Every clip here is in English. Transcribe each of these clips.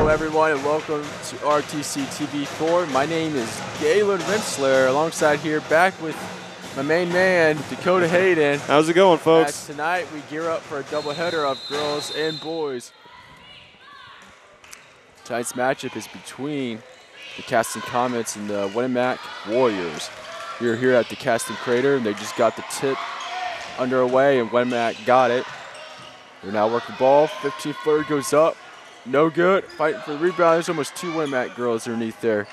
Hello everyone and welcome to RTC TV4. My name is Galen Rinsler, alongside here back with my main man, Dakota Hayden. How's it going, folks? As tonight we gear up for a doubleheader of girls and boys. Tonight's matchup is between the Caston Comets and the Winnemac Warriors. We're here at the Caston Crater and they just got the tip underway and Winnemac got it. They're now working the ball, 15-footer goes up. No good. Fighting for the rebound. There's almost two Winnemac girls underneath there.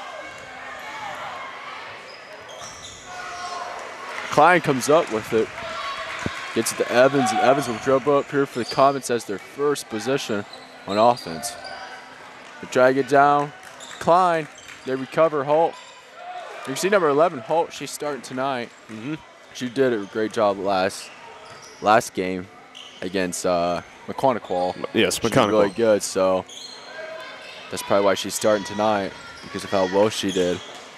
Klein comes up with it. Gets it to Evans, and Evans will dribble up here for the Comets as their first possession on offense. They drag it down. Klein. They recover. Holt. You can see number 11, Holt. She's starting tonight. She did a great job last game against McConaughey. Yes, She's McConaughey. really good, so that's probably why she's starting tonight, because of how well she did.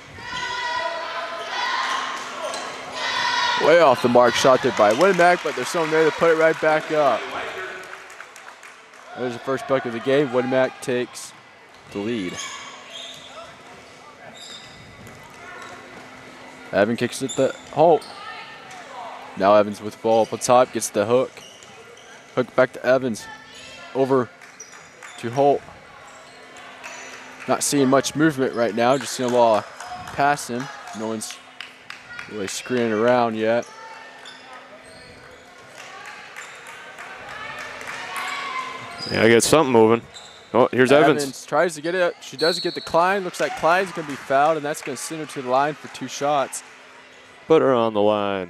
Way off the mark shot there by Winnemac, but there's someone there to put it right back up. There's the first bucket of the game. Winnemac takes the lead. Evan kicks it to Holt. Now Evans with the ball up on top, gets the hook. Hook back to Evans. Over to Holt. Not seeing much movement right now, just seeing a lot of passing. No one's really screening around yet. Yeah, I get something moving. Oh, here's Evans. Tries to get it. She does get the Klein. Looks like Klein's going to be fouled, and that's going to send her to the line for 2 shots. Put her on the line.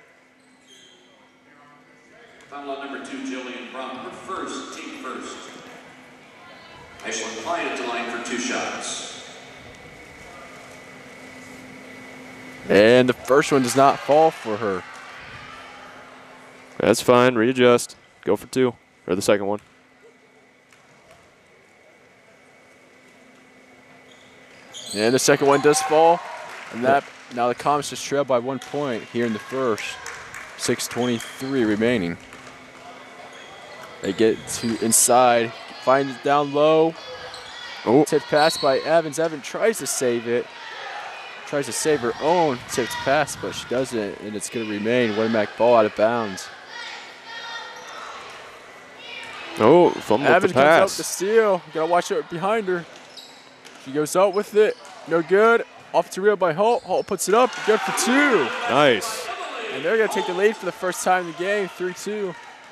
Foul on number 2, Jillian Brump, her first, team first. Ashlyn Klein at the line for 2 shots. And the first one does not fall for her. That's fine. Readjust. Go for 2. Or the second one. And the second one does fall. And that now the Comets just trail by 1 point here in the first. 6:23 remaining. They get to inside, finds it down low. Oh. Tipped pass by Evans. Evans tries to save it. Tries to save her own tipped pass, but she doesn't, and it's going to remain. Winnemac ball out of bounds. Oh, fumbled Evans the comes up pass. to steal. Got to watch it behind her. She goes up with it. No good. Off to reel by Holt. Holt puts it up. Good for 2. Nice. And they're going to take the lead for the first time in the game, 3-2.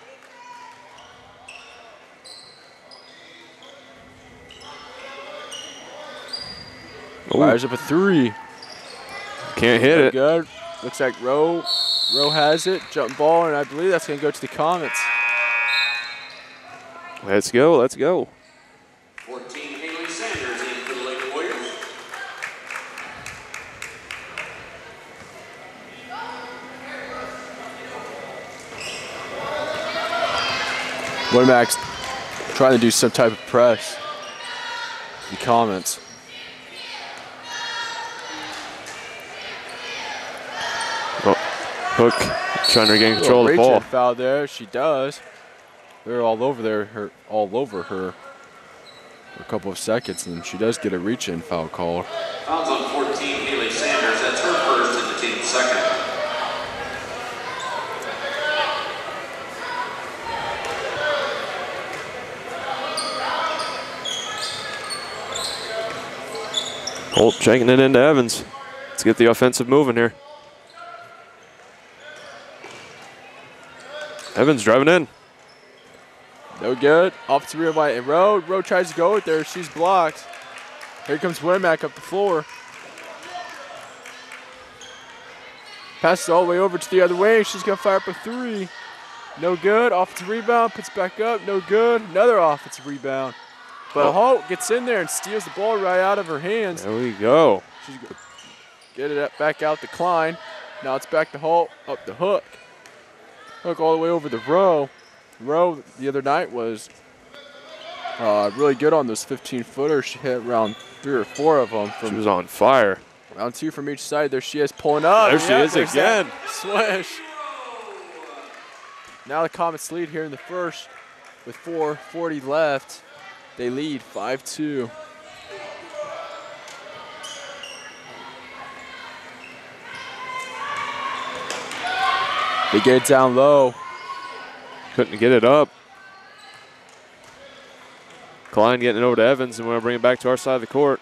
Fires up a 3. Can't hit it. Good. Looks like Rowe has it. Jump ball, and I believe that's going to go to the Comets. Let's go. Let's go. 14, Haley Sanders in for the Lady Warriors. Winnemac's trying to do some type of press. The Comets. Oh, Hook trying to regain control of the ball. Foul there. She does. They're all over there. All over her for a couple of seconds, and she does get a reach-in foul called. Fouls on 14, Haley Sanders. That's her first and the team's second. Holt checking it into Evans. Let's get the offensive moving here. Evans driving in. No good. Off to rear by Rowe. Rowe tries to go with there. She's blocked. Here comes Winnemac up the floor. Passes all the way over to the other way. She's going to fire up a 3. No good. Offensive rebound. Puts back up. No good. Another offensive rebound. But Holt gets in there and steals the ball right out of her hands. There we go. She's going to get it back out to Klein. Now it's back to Holt. Up the Hook. Hook all the way over the Rowe. Rowe the other night was really good on those 15-footers. She hit around 3 or 4 of them. She was on fire. Round 2 from each side. There she is pulling up. There she is again. Swish. Now the Comets lead here in the first with 4:40 left. They lead 5-2. They get it down low. Couldn't get it up. Klein getting it over to Evans, and we're going to bring it back to our side of the court.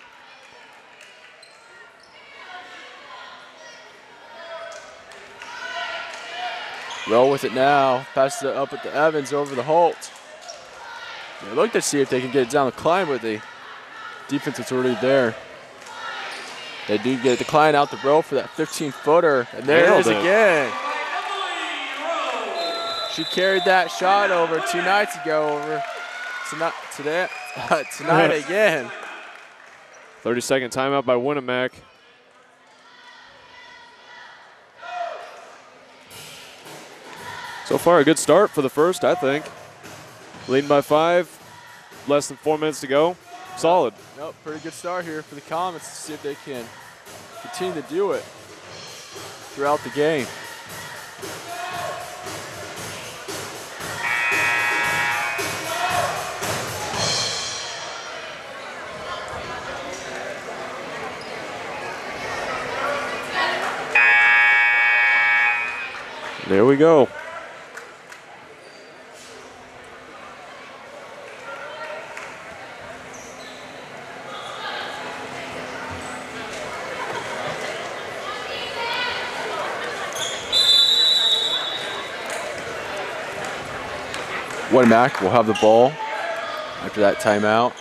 Roll with it now. Passes it up at the Evans over the Holt. They look to see if they can get it down the Klein, but the defense is already there. They do get the Klein out the row for that 15-footer, and there it is again. She carried that shot over 2 nights ago over tonight again. 30-second timeout by Winamac. So far, a good start for the first, I think. Leading by 5, less than 4 minutes to go. Solid. Nope, pretty good start here for the Comets to see if they can continue to do it throughout the game. There we go. Winamac will have the ball after that timeout.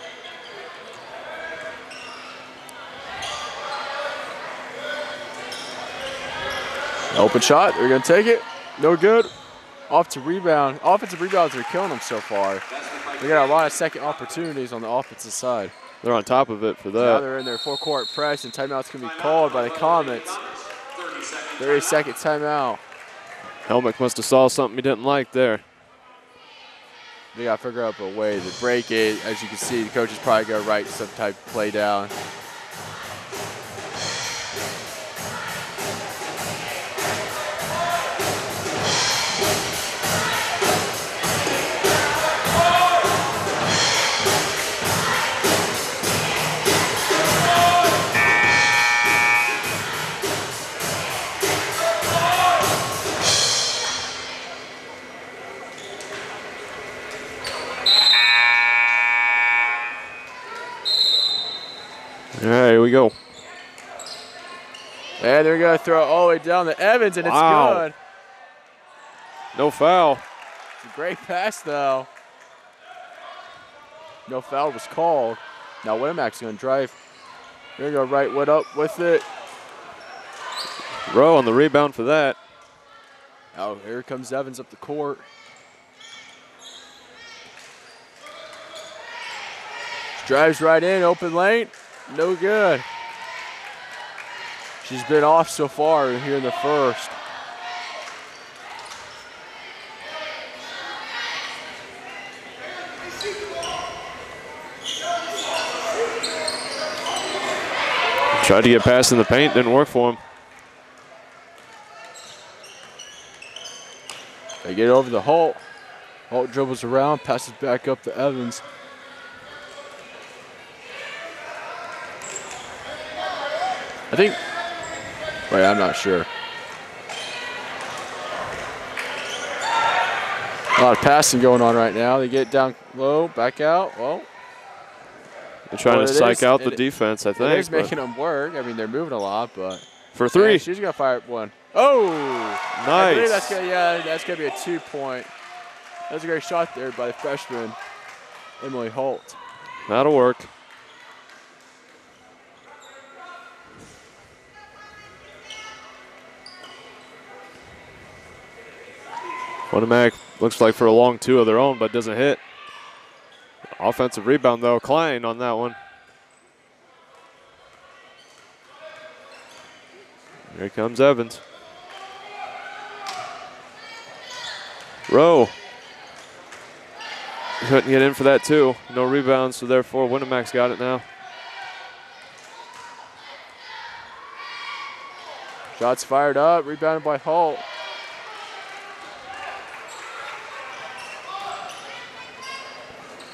Open shot, they're gonna take it. No good. Off to rebound. Offensive rebounds are killing them so far. They got a lot of second opportunities on the offensive side. They're on top of it for that. Now they're in their full-court press, and timeout's going to be called by the Comets. 30-second timeout. Helmick must have saw something he didn't like there. They got to figure out a way to break it. As you can see, the coach is probably going to write some type of play down. All right, here we go. And they're going to throw it all the way down to Evans, and it's good. No foul. It's a great pass, though. No foul was called. Now Winamac's going to drive. They're going to go right what up with it. Rowe on the rebound for that. Oh, here comes Evans up the court. Drives right in, open lane. No good. She's been off so far here in the first. Tried to get past in the paint, didn't work for him. They get over the Holt. Holt dribbles around, passes back up to Evans. I think, wait, I'm not sure. A lot of passing going on right now. They get down low, back out. Well, they're trying to psych out the defense, I think. It is making them work. I mean, they're moving a lot, but. For three. Yeah, she's going to fire one. Oh! Nice. I believe that's going to be a 2-point. That was a great shot there by the freshman, Emily Holt. That'll work. Winamac looks like for a long two of their own, but doesn't hit. Offensive rebound, though. Klein on that one. Here comes Evans. Rowe. Couldn't get in for that, too. No rebounds, so therefore Winamac's got it now. Shots fired up, rebounded by Holt.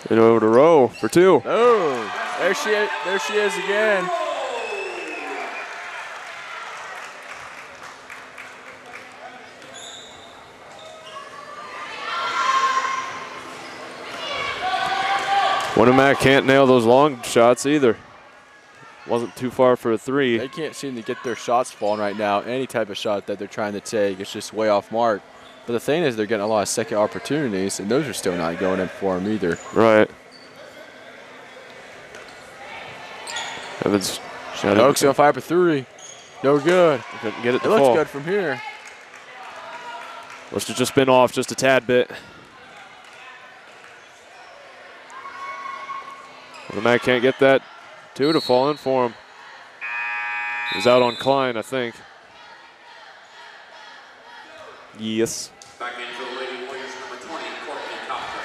And over to Rowe for 2. Oh, there she is again. Winamac can't nail those long shots either. Wasn't too far for a 3. They can't seem to get their shots falling right now. Any type of shot that they're trying to take, it's just way off mark. But the thing is, they're getting a lot of second opportunities, and those are still not going in for them either. Right. Evans shot Oaks on fire for 3. No good. Couldn't get it to It looks fall. good from here. Must have just been off just a tad bit. The Mac can't get that 2 to fall in for him. He's out on Klein, I think. Yes. Back in for the Lady Warriors, number 20, Courtney Kopka.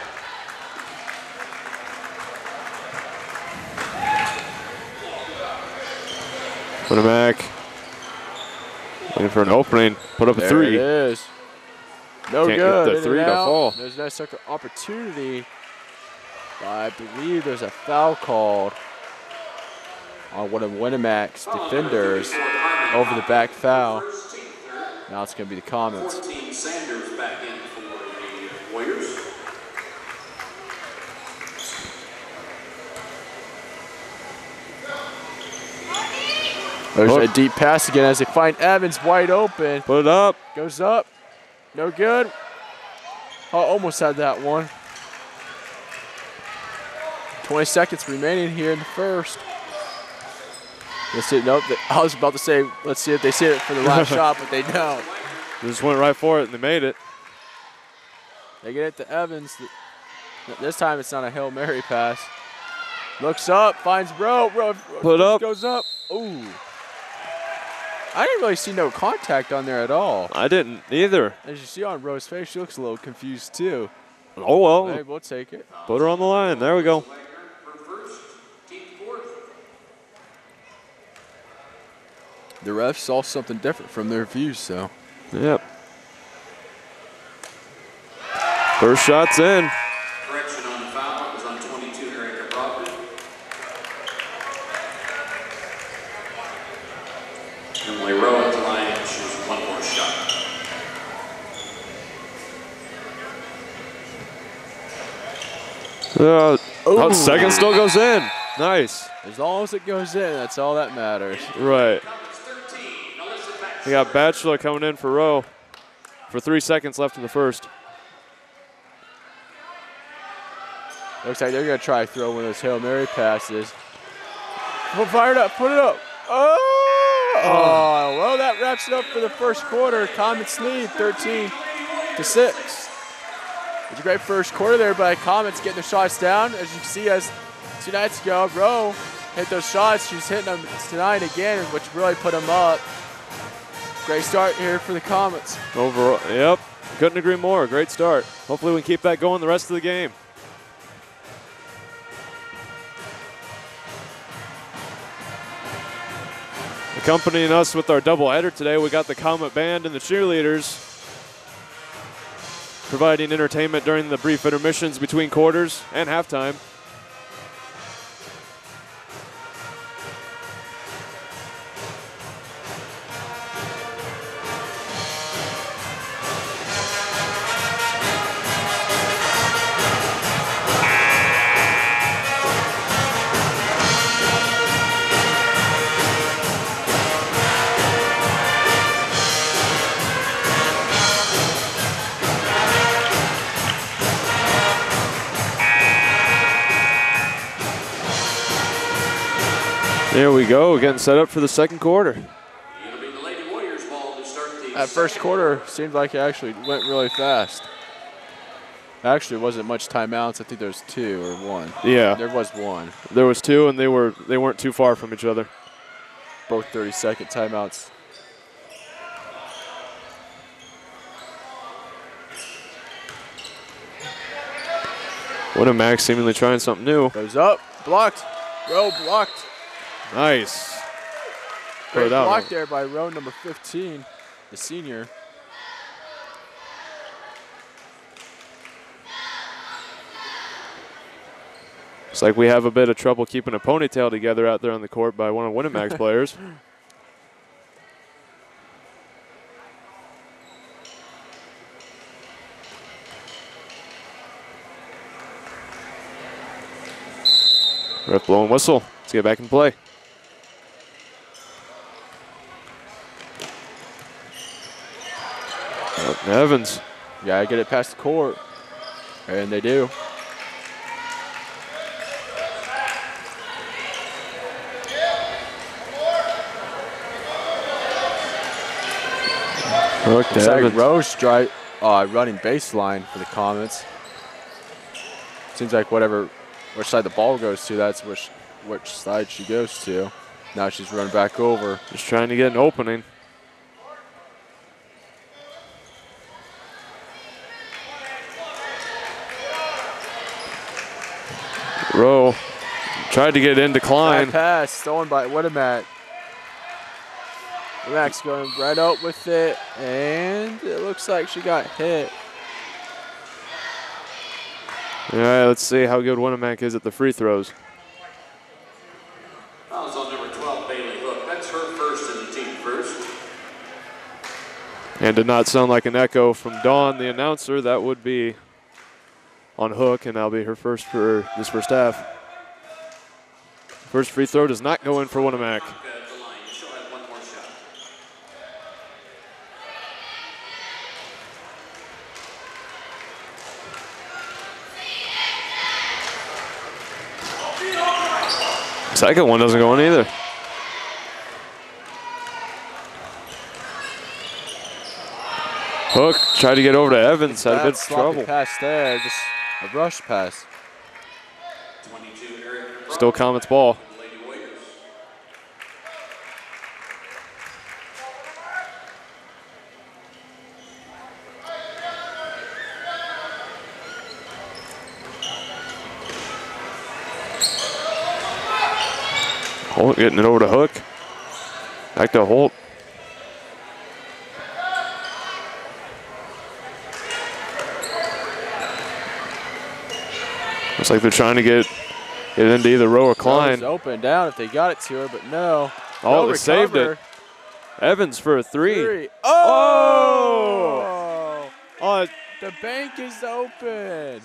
Winamac waiting for an opening. Put up a There 3. it is. No Can't good. get the In 3 and to out. fall. There's no second opportunity. I believe there's a foul called on one of Winamac's defenders over the back foul. Now it's going to be the Comets. 14 Sanders back in for the Warriors. There's a deep pass again as they find Evans wide open. Put it up. Goes up. No good. Oh, almost had that one. 20 seconds remaining here in the first. Let's see. Nope. I was about to say, let's see if they see it for the last shot, but they don't. They just went right for it and they made it. They get it to Evans. This time it's not a Hail Mary pass. Looks up, finds Rowe. Rowe Put up. goes up. Ooh. I didn't really see no contact on there at all. I didn't either. As you see on Rowe's face, she looks a little confused too. Oh, well. Hey, we'll take it. Put her on the line. There we go. For first, team fourth. The refs saw something different from their views, so. Yep. First shot's in. Correction on the foul. It was on 22, Erica Broadman. Emily Rowe at the line, and she was one more shot. Second still goes in. Nice. As long as it goes in, that's all that matters. Right. Comets 13, Alyssa Baxter. We got Batchelor coming in for Rowe for 3 seconds left in the first. Looks like they're going to try to throw one of those Hail Mary passes. Well, fire it up, put it up. Oh, well, that wraps it up for the first quarter. Comets lead 13-6. It's a great first quarter there by Comets getting their shots down. As you can see, as 2 nights ago, Rowe hit those shots. She's hitting them tonight again, which really put them up. Great start here for the Comets. Overall, yep. Couldn't agree more. Great start. Hopefully we can keep that going the rest of the game. Accompanying us with our doubleheader today, we got the Comet Band and the cheerleaders, providing entertainment during the brief intermissions between quarters and halftime. There we go, getting set up for the second quarter. It'll be the Lady Warriors ball to start the That first second quarter seemed like it actually went really fast. Actually, it wasn't much timeouts. I think there was 2 or 1. Yeah, There was 1. there was 2, and they weren't too far from each other. Both 30-second timeouts. Winamac seemingly trying something new. Goes up, blocked. Rowe blocked. Nice. Put Great it out. block there by row number 15, the senior. Looks like we have a bit of trouble keeping a ponytail together out there on the court by one of Winamax players. Ref blowing whistle. Let's get back in play. Evans. Gotta get it past the court. And they do. Hook to Looks like Evans. Rose running baseline for the Comets. Seems like which side the ball goes to, that's which side she goes to. Now she's running back over. Just trying to get an opening. Rowe tried to get in, decline. Bad pass stolen by Winamac. Winamac's going right up with it, and it looks like she got hit. All right, let's see how good Winamac is at the free throws. Fouls on number 12, Bailey Hook. That's her first and the team first. And did not sound like an echo from Dawn, the announcer. That would be on Hook, and that'll be her first for this first half. First free throw does not go in for Winamac. At the line. She'll have one more shot. Second one doesn't go in either. Hook tried to get over to Evans, had a bit of Sloppy trouble. pass there, just a rush pass. 22, Eric Brump. Still Comets ball. Lady Warriors. Holt getting it over to Hook. Back to Holt. Looks like they're trying to get it into either Rowe or Klein. Rose open down if they got it to her, but no. Oh, No they saved recover. it. Evans for a three. Oh! Oh, The bank is open.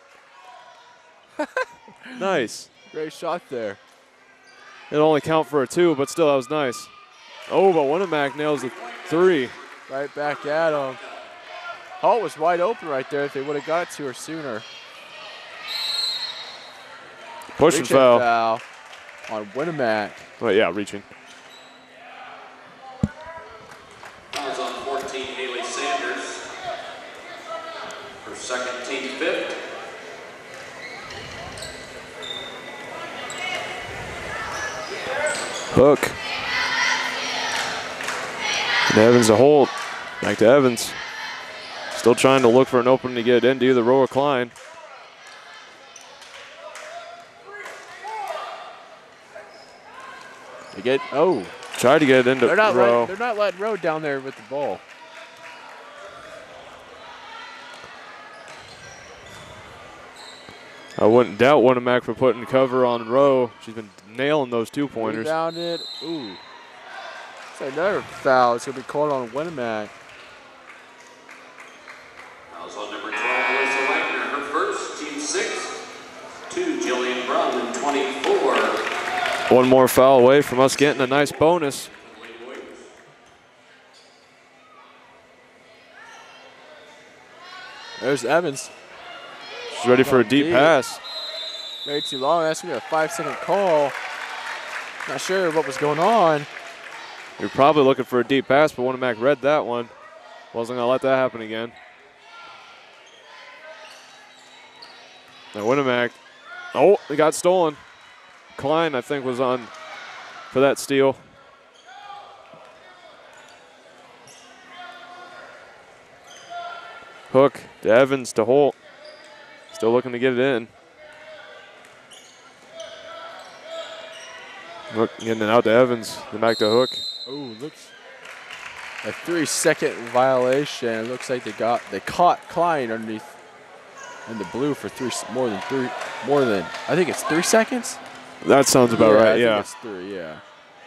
nice. Great shot there. It'll only count for a two, but still, that was nice. Oh, but Winamac nails the three. Right back at him. Holt was wide open right there if they would have got it to her sooner. Push and Reach-in foul. on Winamac. Oh, yeah, reaching. Fouls on 14, Haley Sanders. Her second, team fifth. Hook. And Evans to Holt. Back to Evans. Still trying to look for an opening to get into either Rowe or Klein. They get Tried to get it into they're not Rowe. they're not letting Rowe down there with the ball. I wouldn't doubt Winamac for putting cover on Rowe. She's been nailing those 2-pointers. Rebounded. Ooh. It's another foul. It's gonna be called on Winamac. Fouls on number 12, Melissa Wagner. Her first, team sixth. 2, Jillian Brun, and 24. One more foul away from us getting a nice bonus. Lady Warriors. There's Evans. She's ready for a deep Deep. pass. Way too long. That's gonna be a 5-second call. Not sure what was going on. You're probably looking for a deep pass, but Winamac read that one. Wasn't gonna let that happen again. Now Winamac. Oh, it got stolen. Klein, I think, was on for that steal. Hook to Evans to Holt. Still looking to get it in. Hook getting it out to Evans. Then back to Hook. Ooh, looks a 3-second violation. It looks like they caught Klein underneath in the blue for more than, I think it's 3 seconds? That sounds about right, I yeah. think it's 3, yeah.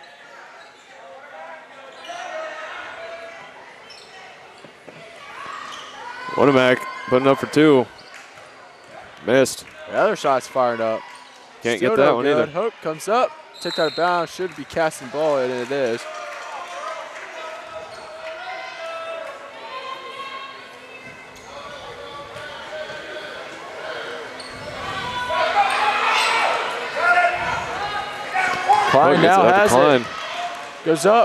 Winamac putting up for 2. Missed. The other shot's fired up. Can't Still get that no one good. either. Hook comes up, tipped out of bounds, should be casting ball, and it is. Klein now has it. Goes up.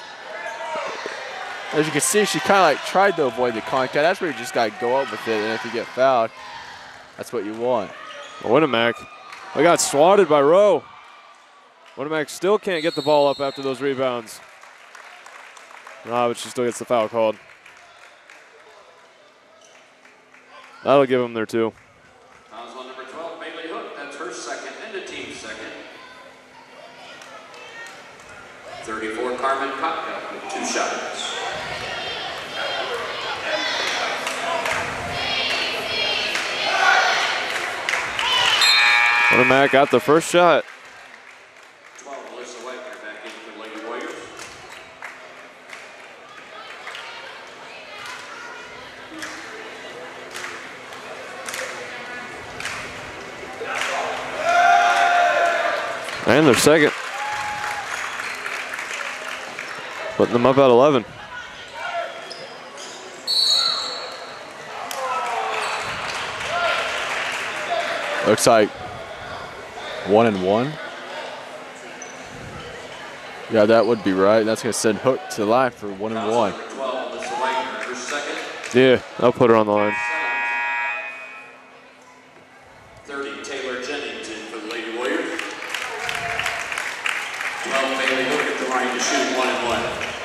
As you can see, she kind of like tried to avoid the contact. That's where you just got to go up with it, and if you get fouled, that's what you want. Winamac. I got swatted by Rowe. Winamac still can't get the ball up after those rebounds. But she still gets the foul called. That'll give them their 2. Fouls on number 12, Bailey Hook. That's her second and the team's second. 34, Carmen Kotka with 2 shots. Winamac got the first shot. 12, Melissa Wagner back in for the Lady Warriors. And their second. Putting them up at 11. Looks like 1 and 1. Yeah, that would be right. That's going to send Hook to the line for 1 and 1. 12, Melissa Wagner, her second. Yeah, I'll put her on the line. 30, Taylor Jennings in for the Lady Warriors. 12, Bailey Hook at the line to shoot 1 and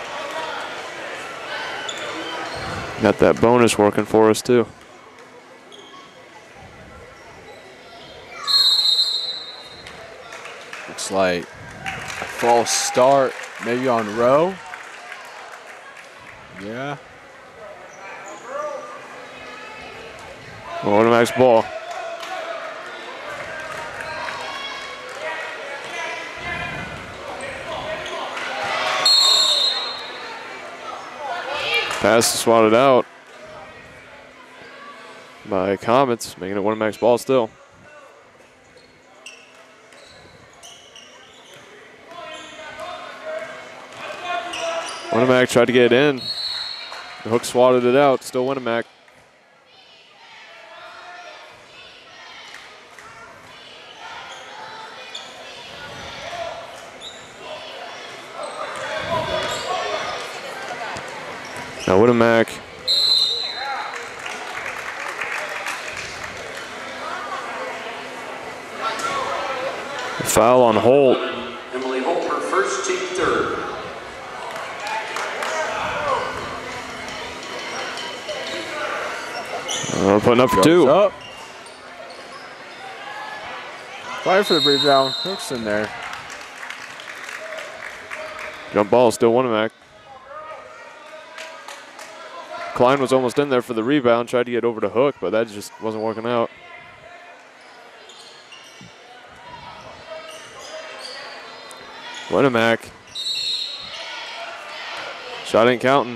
1. Got that bonus working for us too. Looks like a false start, maybe on Rowe. Yeah. Winamac's ball. Pass is swatted out by Comets, making it Winamac's ball still. Winamac tried to get it in. The Hook swatted it out, still Winamac. Now Winamac. Foul on Holt. Emily Holt, her first, team third. Putting up for 2. Up. Fighting for the rebound. Hook's in there. Jump ball, still Winamac. Klein was almost in there for the rebound, tried to get over to Hook, but that just wasn't working out. Winamac. Shot ain't counting.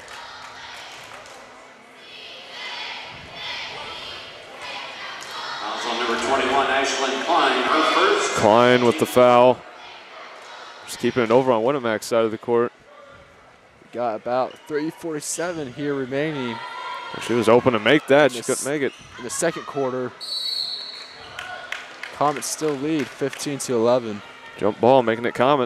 Fouls on number 21, Ashlyn Klein, her first. Klein with the foul. Just keeping it over on Winamac's side of the court. Got about 3:47 here remaining She was open to make that. She couldn't make it. in the second quarter. Comets still lead 15-11. Jump ball, making it Comet.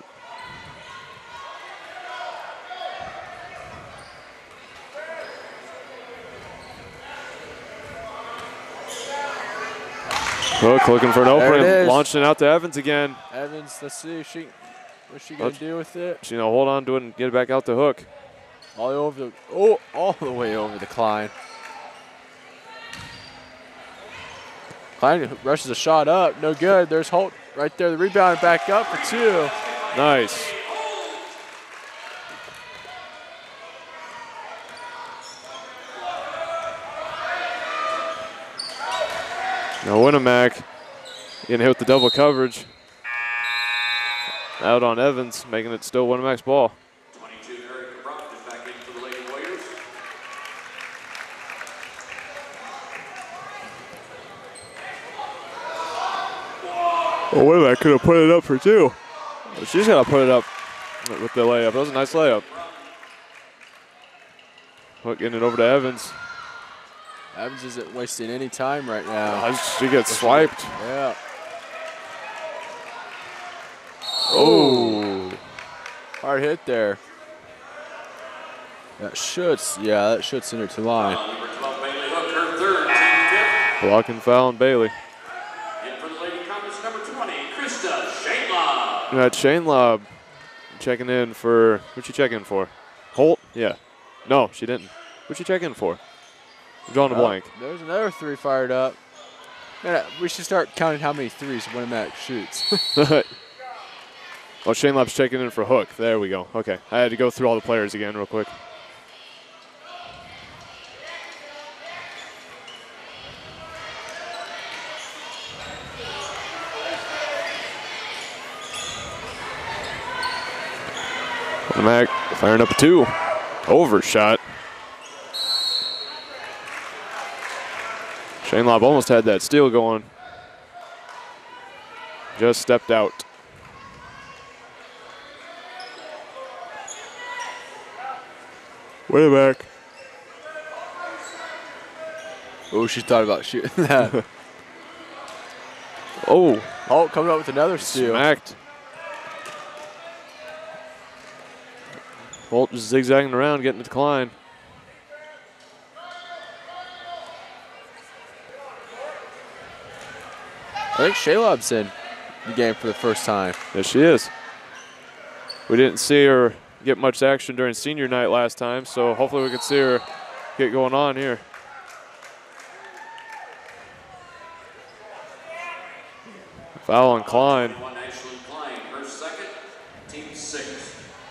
Hook looking for an There it opening, is. launching it out to Evans again. Evans, let's see what's she gonna do with it. She's gonna hold on to it and get it back out to Hook. All the way over the Klein. Klein rushes a shot up, no good. There's Holt right there, the rebound back up for 2. Nice. Now Winamac getting hit with the double coverage. Out on Evans, making it still Winamac's ball. 22, Erica Brockton back in for the Lady Warriors. Oh, Winamac could have put it up for 2. She's got to put it up with the layup. That was a nice layup. Hook getting it over to Evans. Evans isn't wasting any time right now. She gets swiped. Yeah. Oh. Hard hit there. That should send her to line. Number 12, Bailey Hook, her third, team fifth. Blocking foul on Bailey. And for the Lady Comets, number 20, Krista Shaitlaw. We got Shane Lobb checking in for, who'd she check in for? Holt? Yeah. No, she didn't. Who'd she check in for? I'm drawing a blank. There's another 3 fired up. Man, we should start counting how many threes Winamac shoots. Oh, Shane Lobb's checking in for Hook. There we go. Okay. I had to go through all the players again real quick. Winamac firing up a 2. Overshot. Shane Lobb almost had that steal going. Just stepped out. Winamac. Oh, she thought about shooting that. Oh, Holt coming up with another steal. smacked. Holt just zigzagging around, getting the decline. I think Shaylob's in the game for the first time. Yes, she is. We didn't see her get much action during senior night last time, so hopefully we can see her get going on here. Foul on Klein. 21, Ashley Klein, her second, team sixth.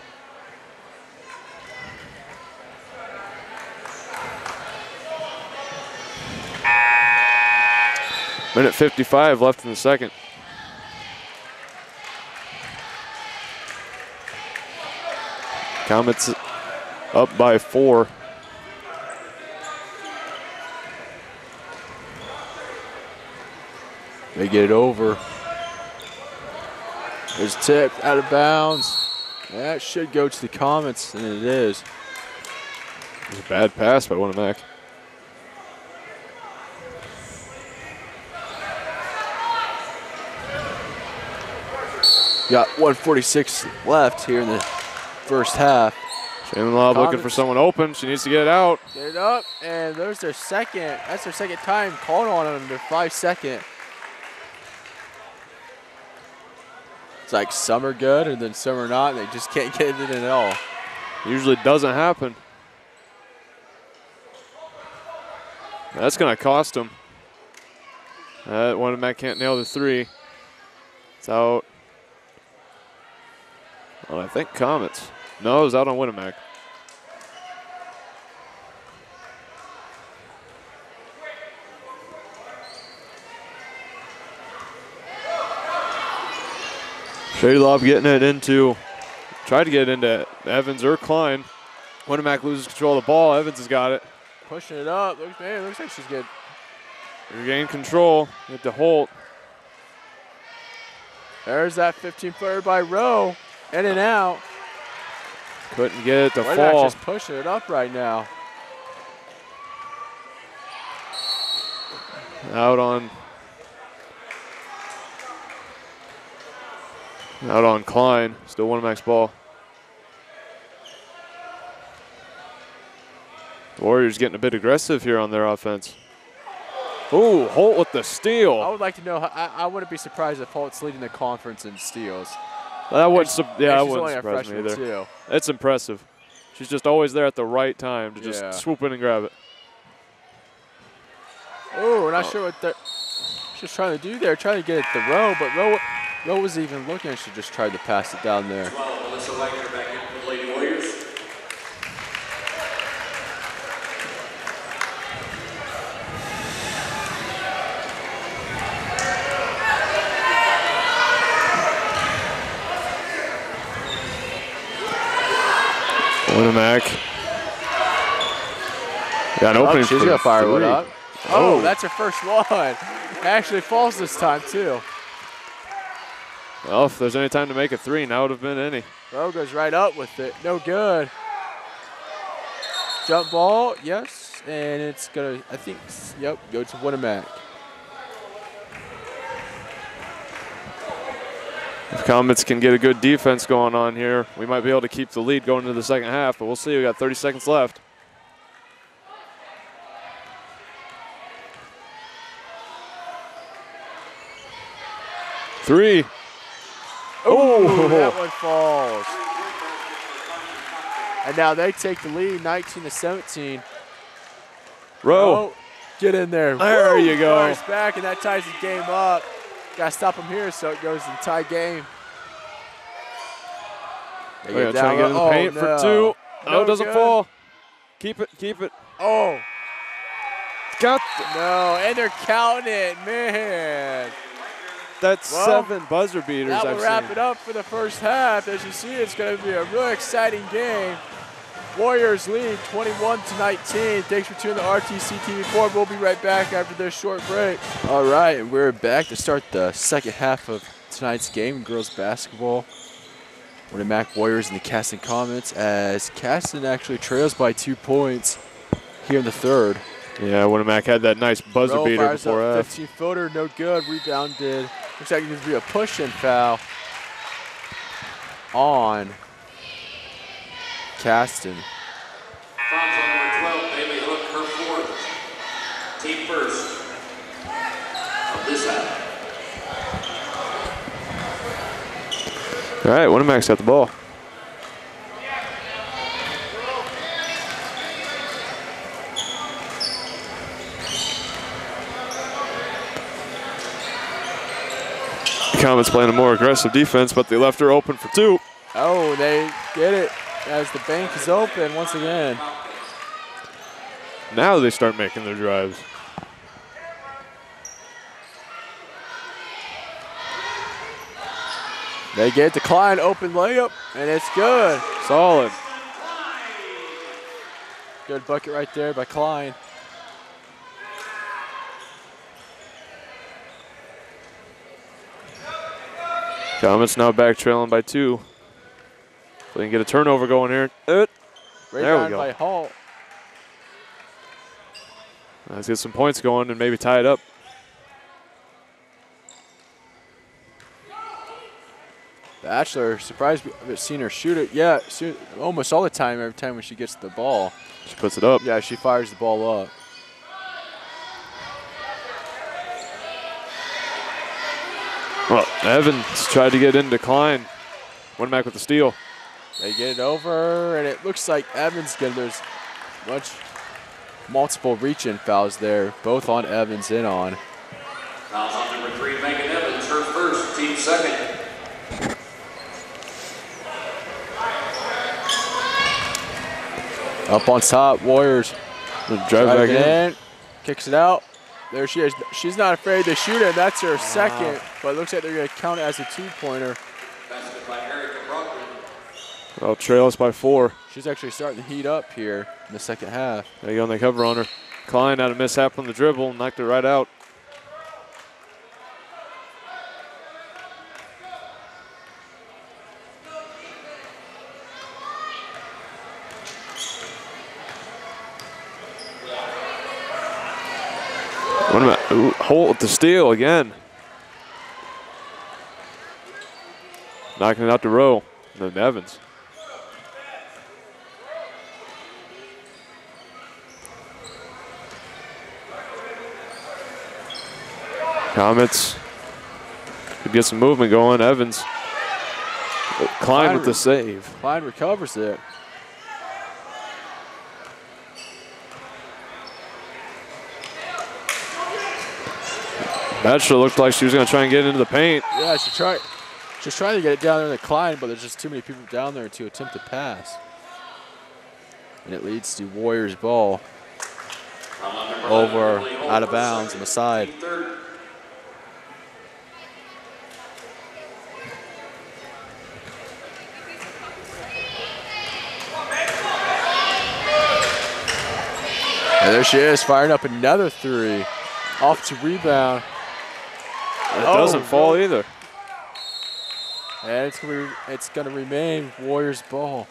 Minute 55 left in the second. Comets up by 4. They get it over. There's tip out of bounds. That should go to the Comets, and it is. It was a bad pass by Winamac. Got 1:46 left here in the first half. Shane Lobb looking for someone open. She needs to get it out. Get it up, and there's their second. That's their second time calling on them. Their 5 second. It's like some are good and then some are not, and they just can't get it in at all. Usually doesn't happen. That's going to cost them. Winamac can't nail the 3. It's out. Oh, I think Comets. No, it was out on Winamac. Shady Lob getting it into, tried to get it into Evans or Klein. Winamac loses control of the ball. Evans has got it. Pushing it up. Looks like she's good. Regain control. Get to Holt. There's that 15-footer by Rowe. In and out. Couldn't get it to Winamac fall. just pushing it up right now. Out on Klein. Still Winamac's ball. The Warriors getting a bit aggressive here on their offense. Ooh, Holt with the I steal. would like to know. I wouldn't be surprised if Holt's leading the conference in steals. That wouldn't, She's only a surprise me freshman either. too. It's impressive. She's just always there at the right time to just Yeah. swoop in and grab it. Oh, we're not sure what she's trying to do there. Trying to get it to Rowe, but Rowe wasn't even looking. She just tried to pass it down there. 12, Melissa Wagner back in for the Lady Warriors. Winamac. Got an opening She's for gonna fire one 3. up. Oh, that's her first one. Actually falls this time too. Well, if there's any time to make a 3, now would have been any. Rowe goes right up with it. No good. Jump ball, yes. And it's gonna, I think, yep, go to Winamac. If Comets can get a good defense going on here, we might be able to keep the lead going into the second half, but we'll see. We got 30 seconds left. Three. Oh, that one falls. And now they take the lead, 19-17. Rowe. Oh, get in there. There Woo! you go. Fires back, and that ties the game up. Got to stop him here so it goes in tie game. They We're get gonna try to get in the down. paint Oh, for no. 2. No No, it doesn't good. fall. Keep it, keep it. Oh, Got no, and they're counting it, man. that's Well, 7 buzzer beaters That will I've wrap seen. it up for the first half. As you see, it's going to be a really exciting game. Warriors lead 21-19. Thanks for tuning to RTC TV4. We'll be right back after this short break. All right, and we're back to start the second half of tonight's game, girls basketball. Winamac Warriors in the Caston Comets, as Caston actually trails by 2 points here in the third. Yeah, Winamac had that nice buzzer Rowe beater fires before up half. 15-footer, no good. Rebounded. Looks like it needs to be a push-in foul on Caston. Fouls on number 12, Bailey Hook, her 4th. Team first of this half. All right, Winamac's got the ball. The Comets playing a more aggressive defense, but they left her open for 2. Oh, they get it as the bank is open once again. Now they start making their drives. They get the Klein open layup, and it's good. Solid. Good bucket right there by Klein. Comets now back trailing by 2. So they can get a turnover going here. Right There we down go. by Hall. Let's get some points going and maybe tie it up. Bachelor, surprised we've seen her shoot it. Yeah, almost all the time, every time when she gets the ball. She puts it up. Yeah, she fires the ball up. Well, Evans tried to get in decline. Winamac with the steal. They get it over, and it looks like Evans there's multiple reach-in fouls there, both on Evans and on. Fouls on number 3, Megan Evans, her 1st, team 2nd. Up on top, Warriors. Drive back Drive in. in, kicks it out. There she is. She's not afraid to shoot it, and that's her second, but it looks like they're going to count it as a 2-pointer. Basket by Erica Brockman. Well, trail us by 4. She's actually starting to heat up here in the second half. There you go, and they cover on her. Klein had a mishap on the dribble, knocked it right out. Holt the steal again. Knocking it out to Rowe. And then Evans. Comets could get some movement going. Evans. Klein with the save. Klein recovers it. Bachelor looked like she was going to try and get into the paint. Yeah, she's trying to get it down there in the Klein, but there's just too many people down there to attempt to pass. And it leads to Warriors ball over out of bounds on the side. And there she is, firing up another three. Off to rebound. It doesn't fall either. And it's gonna remain Warriors ball.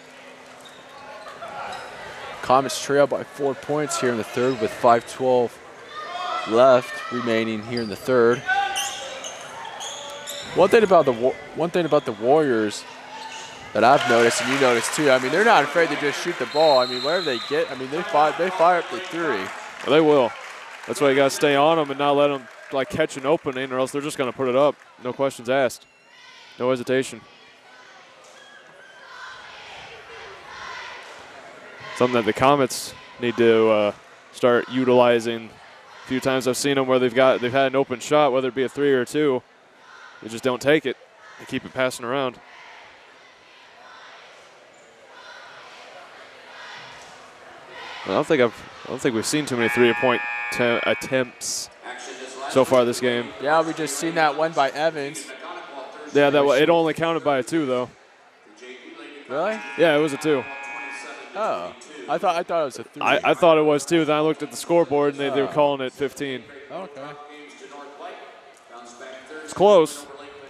Comets trail by 4 points here in the third with 5:12 left remaining here in the third. One thing about the Warriors that I've noticed, and you noticed too, I mean, they're not afraid to just shoot the ball. I mean, wherever they get, I mean, they fire up the three. Well, they will. That's why you got to stay on them and not let them like catch an opening, or else they're just going to put it up. No questions asked. No hesitation. Something that the Comets need to start utilizing. A few times I've seen them where they've had an open shot, whether it be a three or a two. They just don't take it. They keep it passing around. I don't think we've seen too many three-point attempts so far this game. Yeah, we just seen that one by Evans. Yeah, it only counted by a two though. Really? Yeah, it was a two. Oh, I thought it was a three. I thought it was too. Then I looked at the scoreboard and they were calling it 15. Okay. It's close.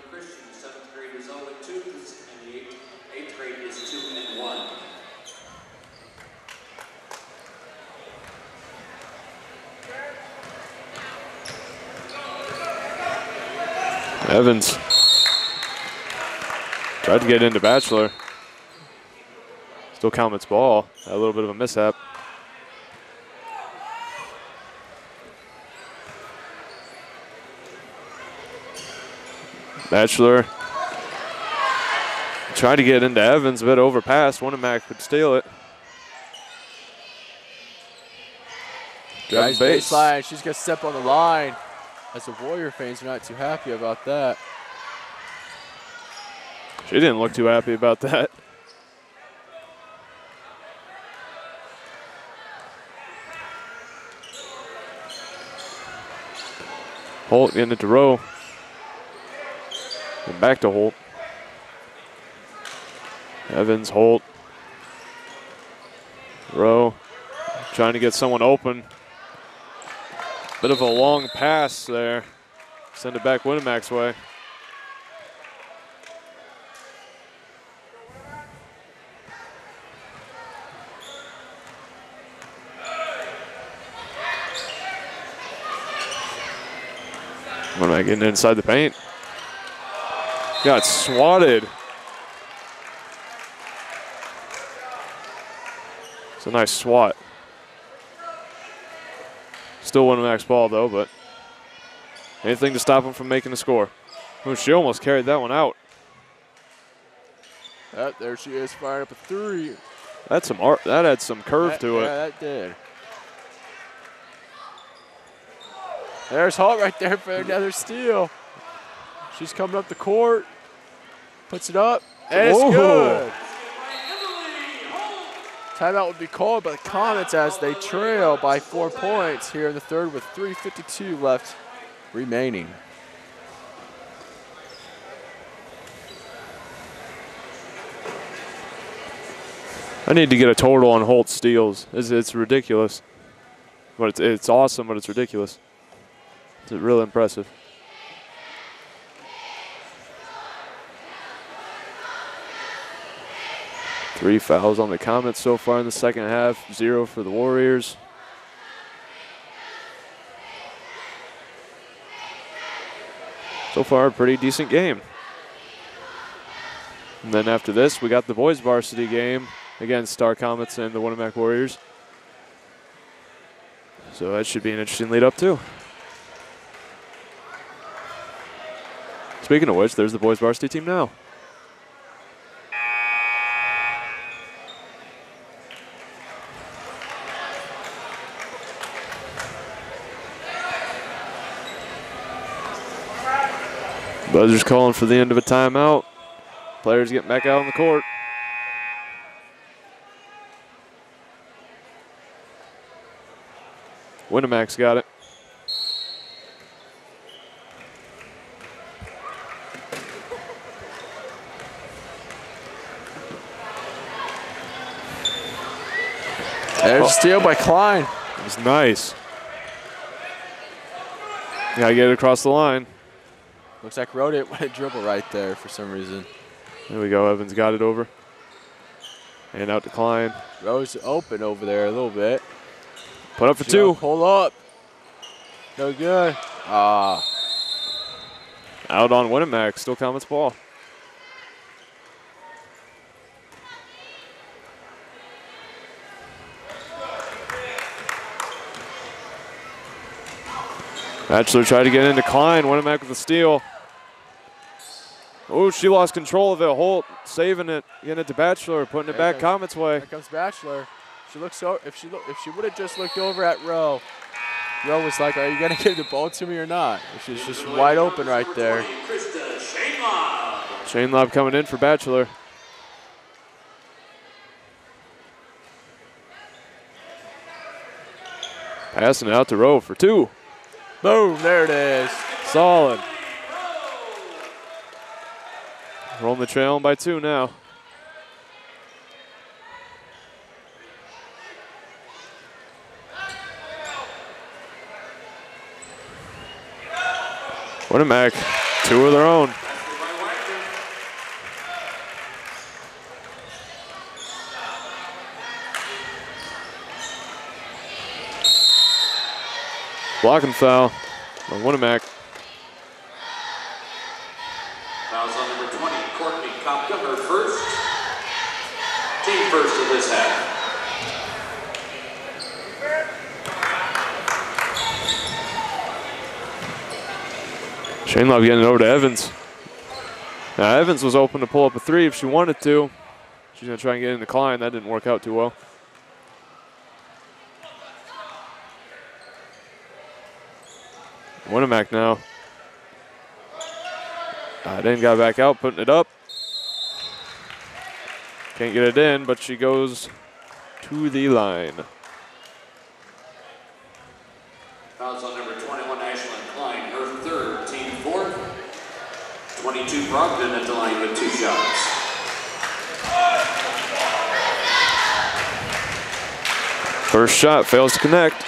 Evans tried to get into Bachelor. Still Comets ball. A little bit of a mishap. Bachelor tried to get into Evans, but overpassed. Winamac could steal it. Nice baseline. She's going to step on the line. As the Warrior fans are not too happy about that. She didn't look too happy about that. Holt getting it to Rowe. And back to Holt. Evans, Holt. Rowe trying to get someone open. Bit of a long pass there. Send it back Winamac's way. Winamac getting inside the paint. Got swatted. It's a nice swat. Still Winamac's ball though, but anything to stop him from making a score. Oh, she almost carried that one out. There she is, firing up a three. That's some art. That had some curve to it. Yeah, that did. There's Holt right there for another steal. She's coming up the court, puts it up, and it's good. Timeout would be called by the Comets as they trail by 4 points here in the third with 3:52 left remaining. I need to get a total on Holt's steals. It's ridiculous. But it's awesome, but it's ridiculous. It's really impressive. Three fouls on the Comets so far in the second half, 0 for the Warriors. So far, a pretty decent game. And then after this, we got the boys varsity game against Star Comets and the Winamac Warriors. So that should be an interesting lead up too. Speaking of which, there's the boys varsity team now. Buzzer's calling for the end of a timeout. Players getting back out on the court. Winamac's got it. There's a steal by Klein. It's nice. Gotta get it across the line. Looks like Rhoda went a dribble right there for some reason. There we go. Evans got it over. And out to Klein. Rhoda's open over there a little bit. Put up for two. Pull up. No good. Ah. Out on Winamac. Still Comets ball. Batchelor tried to get into Klein. Winamac with the steal. Oh, she lost control of it. Holt saving it, getting it to Batchelor, putting it back Comets way. Here comes Batchelor. She looks so. If she would have just looked over at Rowe, Rowe was like, "Are you gonna give the ball to me or not?" She's just wide open right there. Shane Lobb coming in for Batchelor. Passing it out to Rowe for two. Boom, there it is. Solid. Rolling the trail by two now. Winamac, two of their own. Blocking foul on Winamac. Fouls on number 20, Courtney Kopka, her first. Team first of this half. Shane Love getting it over to Evans. Now Evans was open to pull up a three if she wanted to. She's going to try and get in the Klein. That didn't work out too well. Winamac now. Then got back out, putting it up. Can't get it in, but she goes to the line. Fouls on number 21, Ashlyn Klein, her third, team fourth. 22, Brogdon at the line with two shots. First shot fails to connect.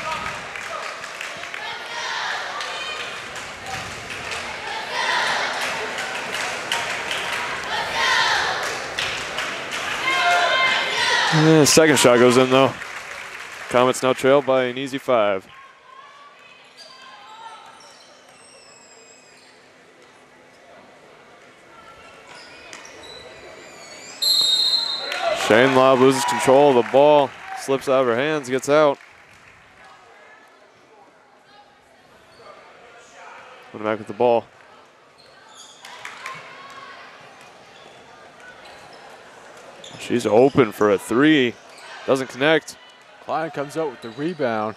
Second shot goes in though. Comets now trail by an easy 5. Shane Lobb loses control of the ball, slips out of her hands, gets out. Put back with the ball. She's open for a three. Doesn't connect. Klein comes out with the rebound.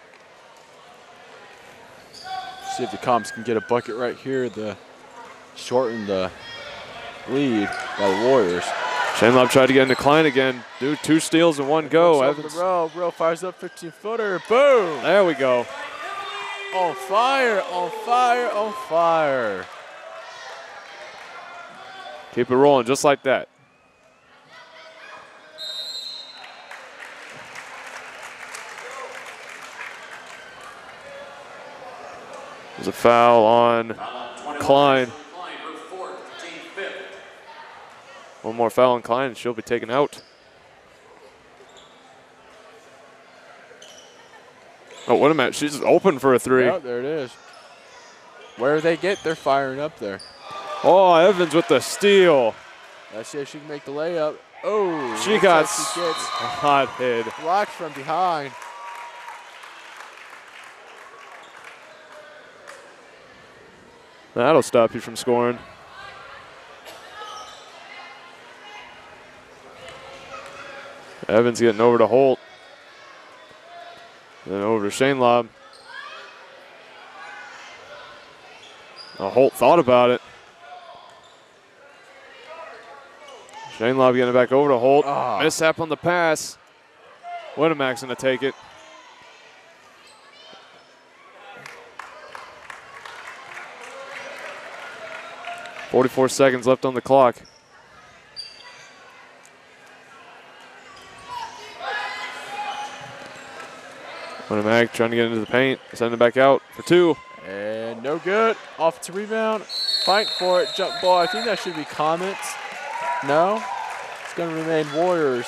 See if the Comps can get a bucket right here to shorten the lead by the Warriors. Shane Lobb tried to get into Klein again. Dude, 2 steals in 1 go. Evans. Rowe fires up 15-footer. Boom! There we go. On fire, on fire, on fire. Keep it rolling just like that. There's a foul on Klein. One more foul on Klein and she'll be taken out. Oh, what a match. She's open for a three. Yeah, there it is. Where they get, they're firing up there. Oh, Evans with the steal. Let's see if she can make the layup. Oh, she got she gets hot hit. blocked from behind. That'll stop you from scoring. Evans getting over to Holt. Then over to Shane Lobb. Holt thought about it. Shane Lobb getting it back over to Holt. Mishap on the pass. Winamac's going to take it. .44 seconds left on the clock. Winamac trying to get into the paint, send it back out for 2. And no good. Offensive rebound. Fight for it. Jump ball. I think that should be Comets. No. It's going to remain Warriors.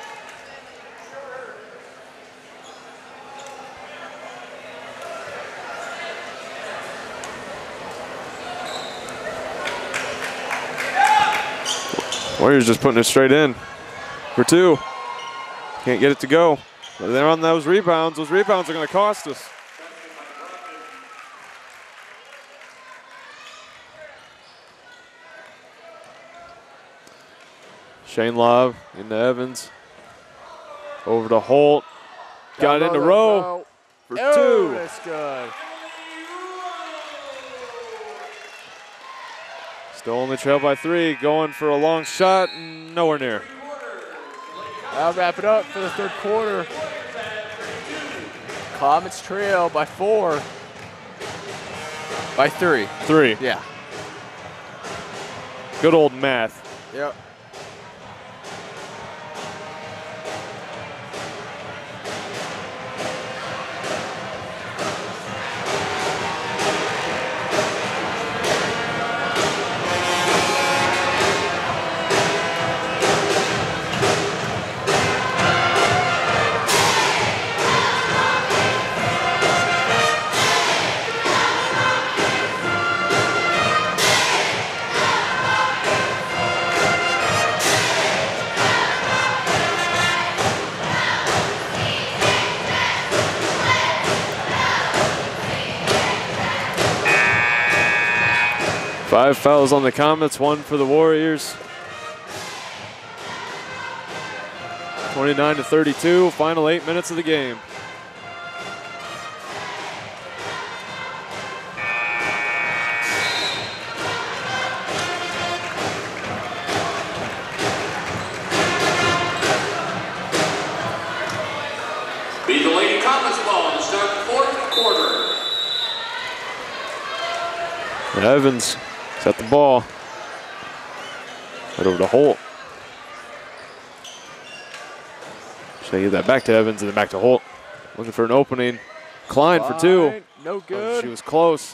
Warriors just putting it straight in for 2. Can't get it to go. But they're on those rebounds. Those rebounds are going to cost us. Shane Lobb into Evans. Over to Holt. Got into Rowe for 2. Oh, that's good. Still only trail by 3. Going for a long shot. Nowhere near. I'll wrap it up for the third quarter. Comets trail by 4. By 3. 3. Yeah. Good old math. Yep. Five fouls on the Comets, 1 for the Warriors. 29-32, final 8 minutes of the game. Be the Lady Comets ball to start the fourth quarter. Evans set the ball. Right over to Holt. Should I give that back to Evans and then back to Holt? Looking for an opening. Klein for 2. No good. Oh, she was close.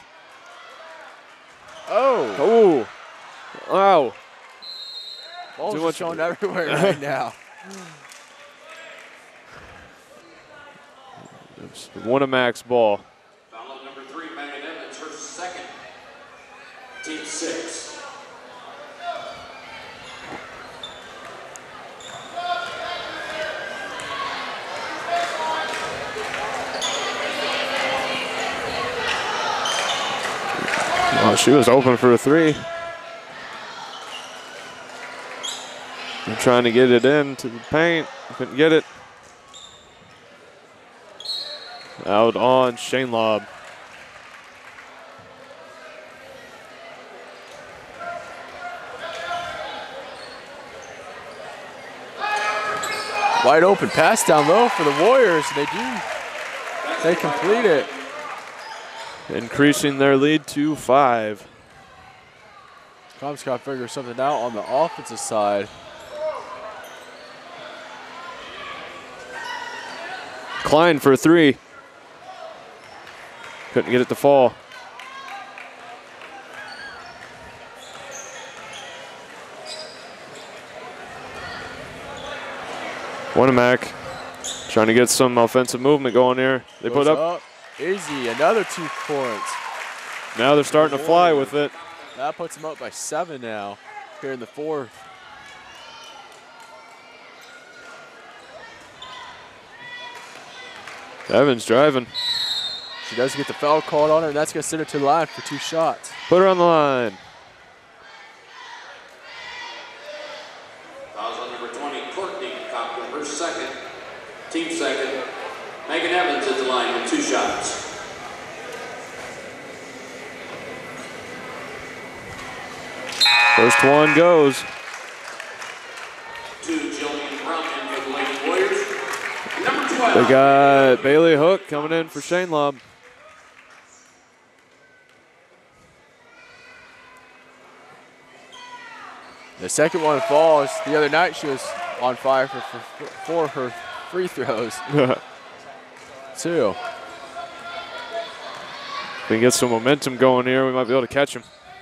Oh. Oh. Wow. Balls Too are much- showing everywhere right now. Winamac's ball. Foul on number 3, Megan Evans, her second. Team 6. Oh, she was open for a 3. I'm trying to get it into the paint. Couldn't get it. Out on Shane Lobb. Wide open pass down low for the Warriors. They complete it. Increasing their lead to 5. Com's got to figure something out on the offensive side. Klein for a 3. Couldn't get it to fall. Winamac trying to get some offensive movement going here. They put up. Easy, another 2 points. Now they're starting to fly with it. That puts them up by 7 now here in the fourth. Evans driving. She does get the foul called on her, and that's going to send her to the line for 2 shots. Put her on the line. Fouls on number 20, Courtney Cochran, her second. Team second. Megan Evans at the line with 2 shots. First one goes. 2, Jillian Brown in for the Lady Warriors. Number 12. They got Bailey Hook coming in for Shane Lobb. The second one falls. The other night she was on fire for her free throws. too. If we can get some momentum going here, we might be able to catch him.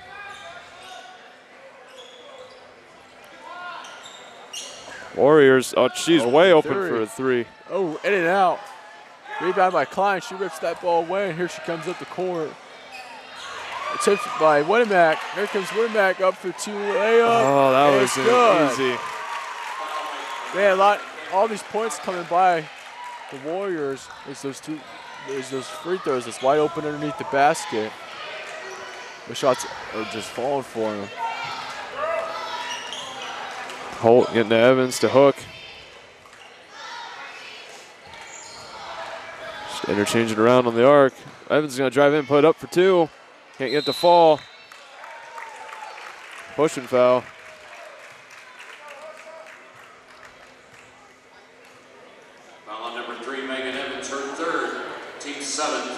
Warriors, oh, she's way open for a three. Oh, in and out. Rebound by Klein. She rips that ball away, and here she comes up the court. Tipped by Winamac. Here comes Winamac up for 2 layup. Oh, that was good. easy. Man, all these points coming by the Warriors. There's those free throws that's wide open underneath the basket. The shots are just falling for him. Holt getting to Evans to Hook. Just interchanging around on the arc. Evans is going to drive in, put up for 2. Can't get to fall. Pushing foul. Foul on number 3, Megan Evans, her third, team 7th.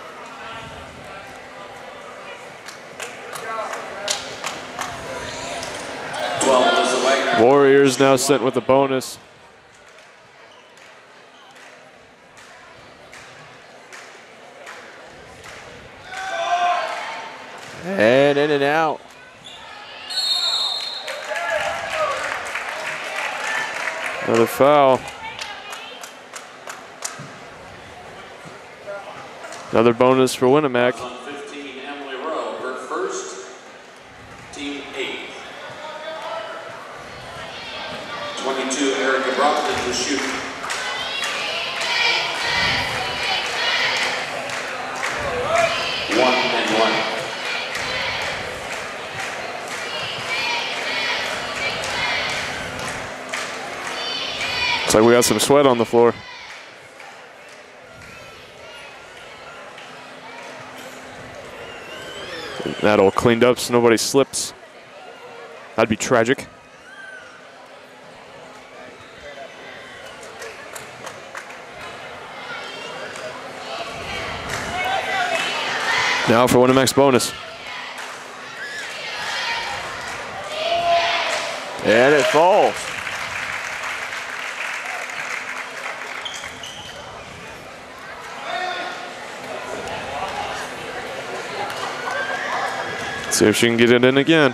Warriors now sent with a bonus. And in and out. Another foul. Another bonus for Winamac. On 15, Emily Rowe, her first, team 8th. 22, Erica Brockton, the shooter. One and one. Looks like we got some sweat on the floor. That all cleaned up so nobody slips. That'd be tragic. Now for Winamac's bonus. And it falls. See if she can get it in again.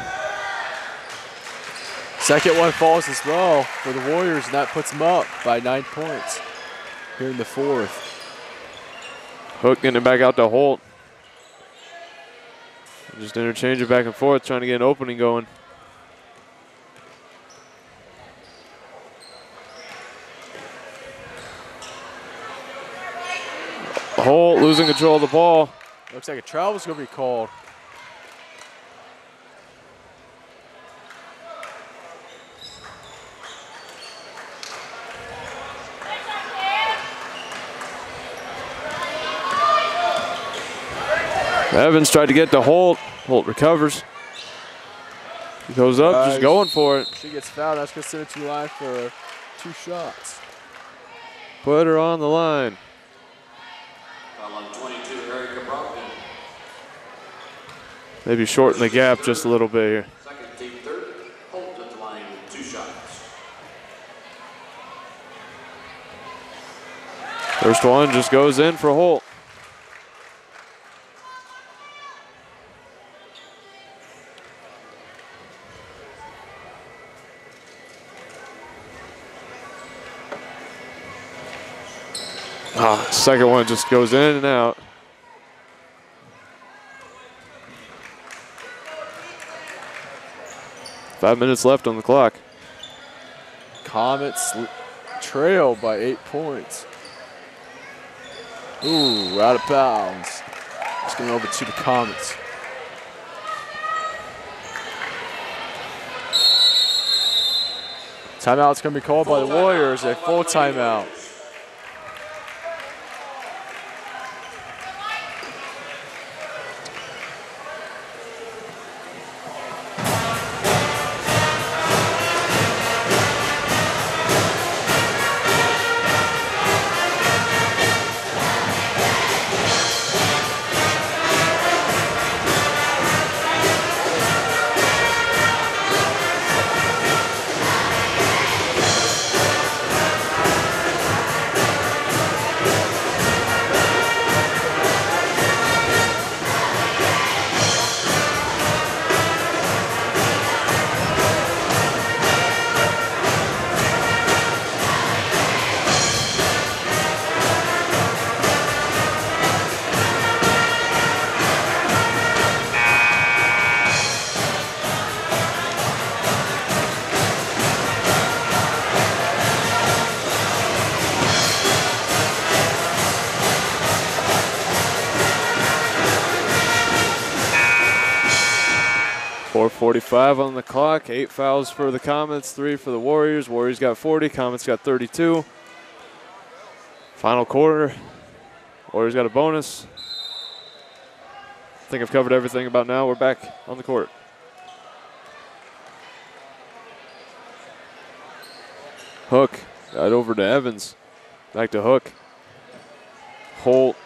Second one falls as well for the Warriors, and that puts them up by 9 points here in the fourth. Hook getting it back out to Holt. Just interchange it back and forth, trying to get an opening going. Holt losing control of the ball. Looks like a travel's going to be called. Evans tried to get to Holt. Holt recovers. He goes up, just going for it. She gets fouled. That's going to send it to the line for 2 shots. Put her on the line. Foul on 22, Erica Brockton. Maybe shorten the gap just a little bit here. Second, team third, Holt at the line with 2 shots. First one just goes in for Holt. Second one just goes in and out. Five minutes left on the clock. Comets trail by 8 points. Ooh, out of bounds. It's going over to the Comets. Timeout's going to be called by the Warriors, a full timeout. 4:45 on the clock. 8 fouls for the Comets, 3 for the Warriors. Warriors got 40, Comets got 32. Final quarter. Warriors got a bonus. I think I've covered everything about now. We're back on the court. Hook. Right over to Evans. Back to Hook. Holt.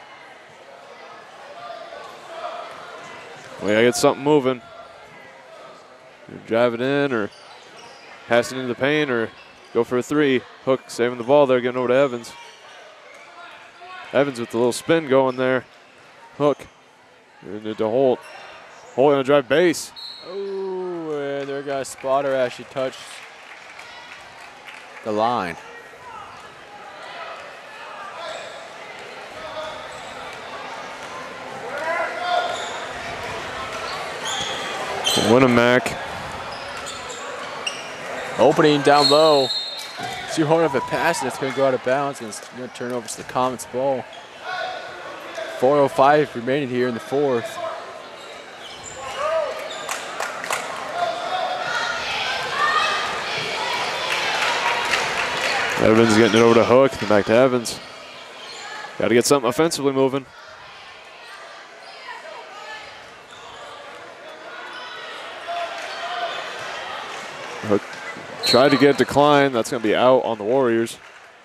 We gotta get something moving. Drive it in or pass it into the paint or go for a three. Hook saving the ball there, getting over to Evans. Evans with the little spin going there. Hook into Holt. Holt gonna drive base. Oh, and there got a spotter as she touched the line. Winamac. Opening down low. Too hard of a pass, and it's going to go out of bounds, and it's going to turn over to the Comets ball. 4:05 remaining here in the fourth. Evans getting it over to Hook, and back to Evans. Got to get something offensively moving. Hook tried to get decline. That's going to be out on the Warriors.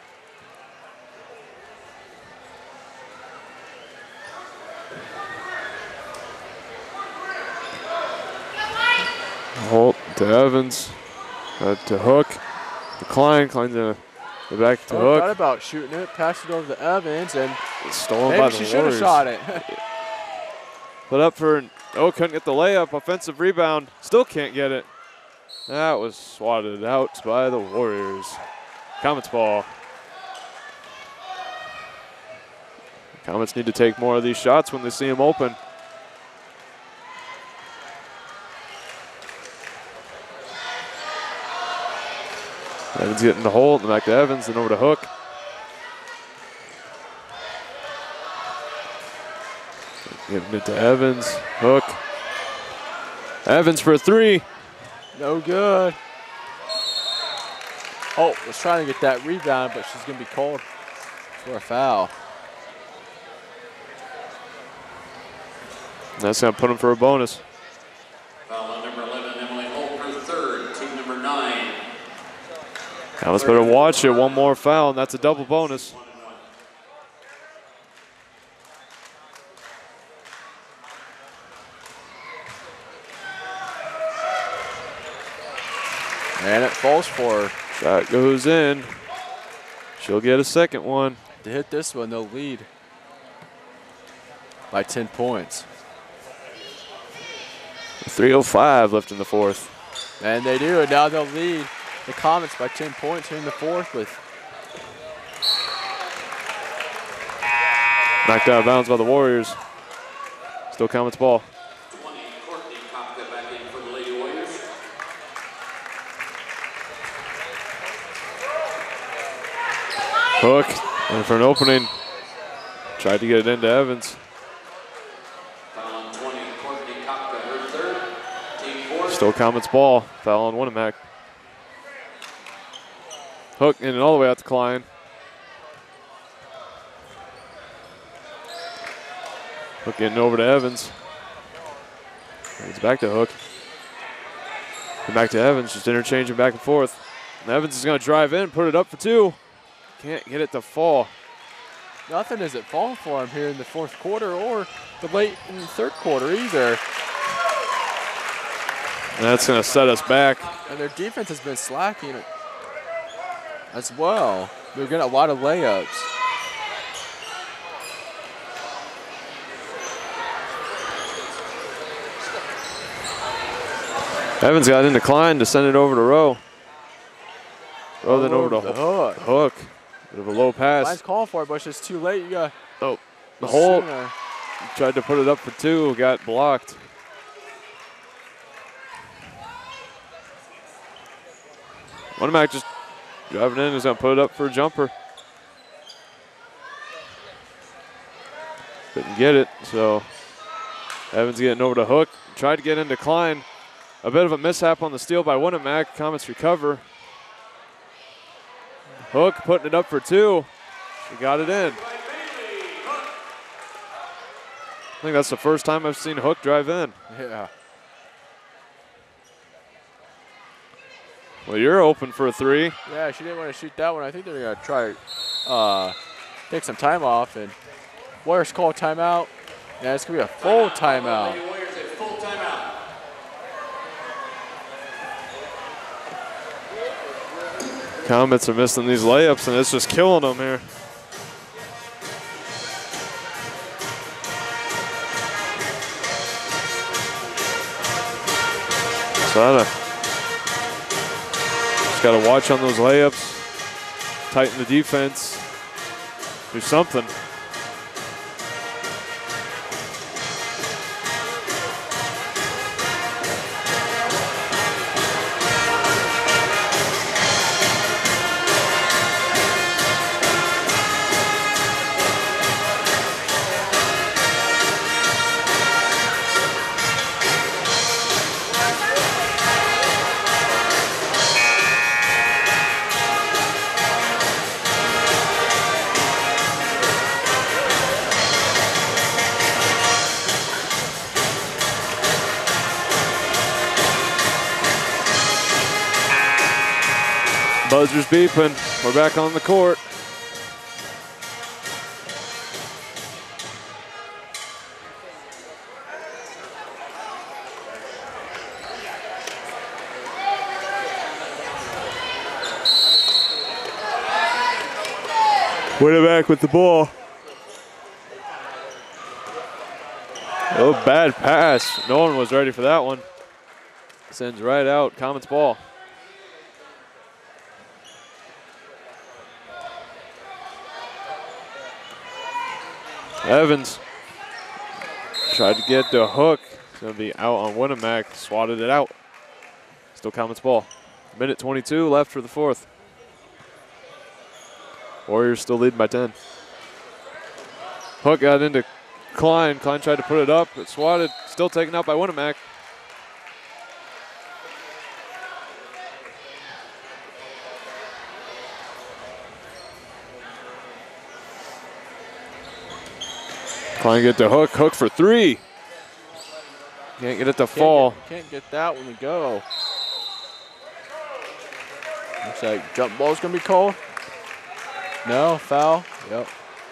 Holt to Evans, to Hook, to Klein. Klein to back to Hook. Thought about shooting it, passed it over to Evans, and it's stolen maybe by the she Warriors. should have shot it. Put up for, couldn't get the layup. Offensive rebound, still can't get it. That was swatted out by the Warriors. Comets ball. Comets need to take more of these shots when they see them open. Evans getting to Holt, and back to Evans, and over to Hook. Giving it to Evans. Hook. Evans for a three. No good. Holt was trying to get that rebound, but she's going to be called for a foul. That's going to put him for a bonus. Foul on number 11, Emily Holt, her third, team number 9. Now let's better watch it. One more foul, and that's a double bonus. And it falls for her. Shot goes in. She'll get a second one. To hit this one, they'll lead by 10 points. 3:05 left in the fourth. And they do, and now they'll lead the Comets by 10 points here in the fourth with Knocked out of bounds by the Warriors. Still Comets ball. 20, Courtney Kopka back in for the Lady Warriors. Hook, and for an opening. Tried to get it into Evans. Foul on 20, Courtney Kopka, her third, team 4. Still Comets ball. Foul on Winamac. Hook in and all the way out to Klein. Hook getting over to Evans. It's back to Hook. And back to Evans, just interchanging back and forth. And Evans is going to drive in, put it up for two. Can't get it to fall. nothing isn't falling for him here in the fourth quarter or the late in the third quarter either. And that's going to set us back. And their defense has been slacking as well. They're getting a lot of layups. Evans got into Klein to send it over to Rowe. Rowe then over to Hook. Bit of a low pass. Klein's calling for it, but it's just too late. You got the hole. Tried to put it up for two, got blocked. Winamac just driving in, is going to put it up for a jumper. Couldn't get it, so Evans getting over to Hook. Tried to get into Klein. A bit of a mishap on the steal by Winnemac. Comets recover. Hook putting it up for two. She got it in. I think that's the first time I've seen Hook drive in. Yeah. Well, you're open for a three. Yeah, she didn't want to shoot that one. I think they're going to try take some time off. And Warriors call timeout. Yeah, it's going to be a full timeout. Warriors a full timeout. Comets are missing these layups, and it's just killing them here. So just got to watch on those layups, tighten the defense, do something. Buzzer's beeping. We're back on the court. Winnemac with the ball. Oh, bad pass. No one was ready for that one. Sends right out. Comets ball. Evans tried to get the hook. It's going to be out on Winnemac. Swatted it out. Still Comets ball. Minute 22 left for the fourth. Warriors still leading by 10. Hook got into Klein. Klein tried to put it up. It swatted. Still taken out by Winnemac. Klein get to Hook. Hook for three. Can't get it to fall. Can't get that one to go. Looks like jump ball's going to be called. No, foul. Yep.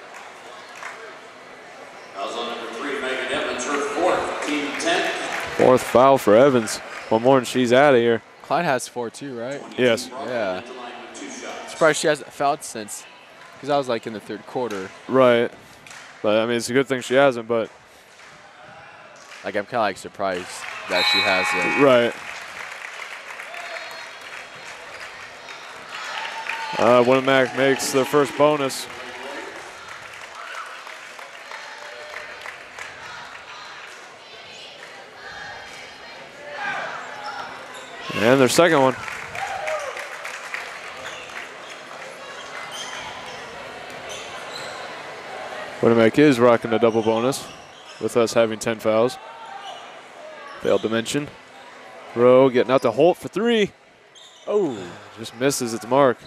Fouls on number 3, Megan Evans, her fourth, team 10. Fourth foul for Evans. One more and she's out of here. Klein has 4 too, right? Yes. Yeah. Surprised she hasn't fouled since, because I was like in the third quarter. Right. But I mean, it's a good thing she hasn't, but. Like, I'm kind of like surprised that she hasn't. Right. Winnemac makes their first bonus. And their second one. Winnemac is rocking a double bonus with us having 10 fouls. Failed to mention. Rowe getting out to Holt for three. Oh, just misses its mark.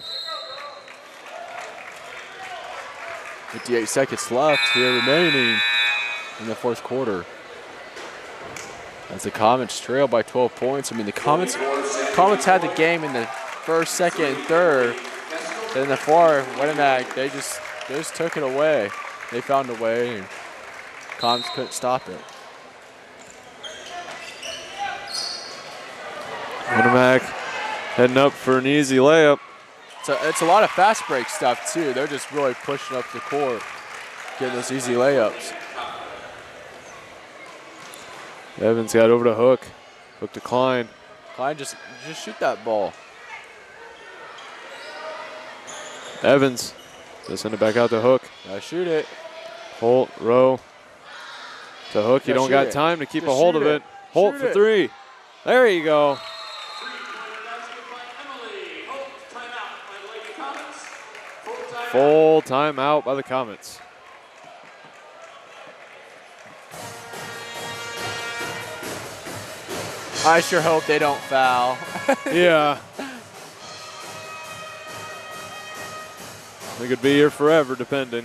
58 seconds left here remaining in the fourth quarter. As the Comets trail by 12 points. I mean, the Comets had the game in the first, second, and third. Then in the fourth, Winnemac, they just took it away. They found a way, and Comets couldn't stop it. Winnemac heading up for an easy layup. So it's a lot of fast break stuff too. They're just really pushing up the court, getting those easy layups. Evans got over to Hook. Hook to Klein. Klein just shoot that ball. Evans just send it back out to Hook. Gotta shoot it. Holt, Rowe to Hook. You don't got time to keep a hold of it. Holt for three. There you go. Full timeout by the Comets. I sure hope they don't foul. Yeah. They could be here forever, depending.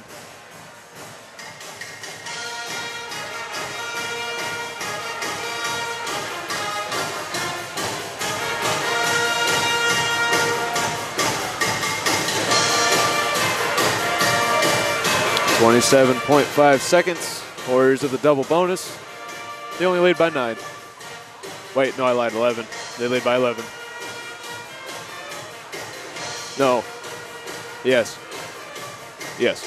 .5 seconds. Warriors of the double bonus. They only lead by 9. Wait, no, I lied. 11. They lead by 11. No. Yes. Yes.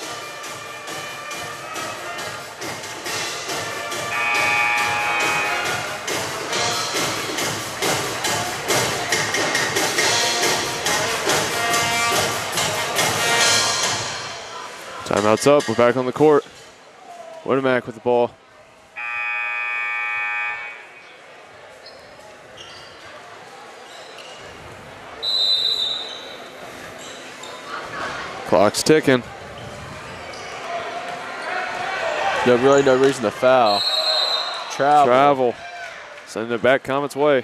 Timeout's up. We're back on the court. Winamac with the ball. Clock's ticking. No, really no reason to foul. Travel. Sending it back Comet's way.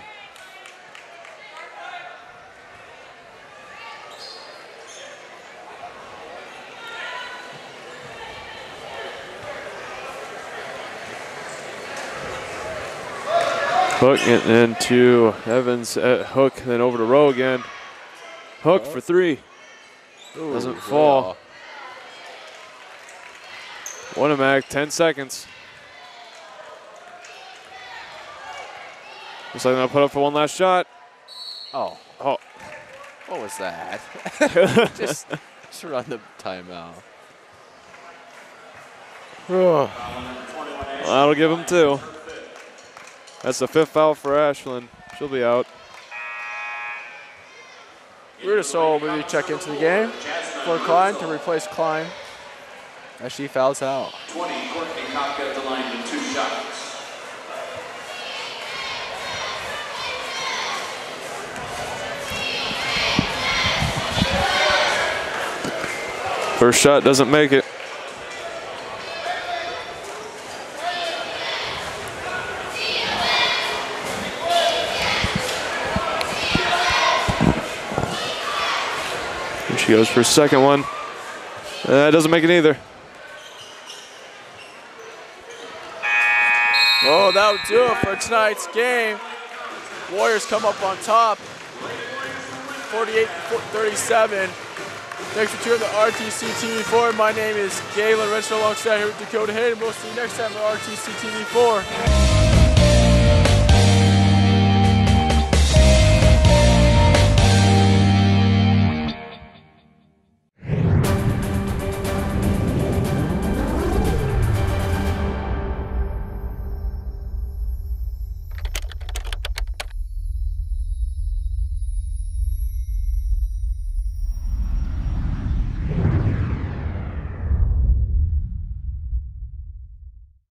Hook into Evans at Hook, then over to Rowe again. Hook for 3. Ooh, doesn't fall. Yeah. Winamac, 10 seconds. Looks like they're going to put up for one last shot. Oh, Oh, what was that? just run the timeout. well, that'll give them 2. That's the 5th foul for Ashland. She'll be out. Rudisol will maybe check into the game for Klein to replace Klein as she fouls out. 20, Courtney Kopka at the line with 2 shots. First shot doesn't make it. Here she goes for a second one. That doesn't make it either. Oh, that would do it for tonight's game. Warriors come up on top, 48-37. Thanks for tuning in to RTC TV4. My name is Galen Richard alongside here with Dakota Hayden. We'll see you next time at RTC TV4.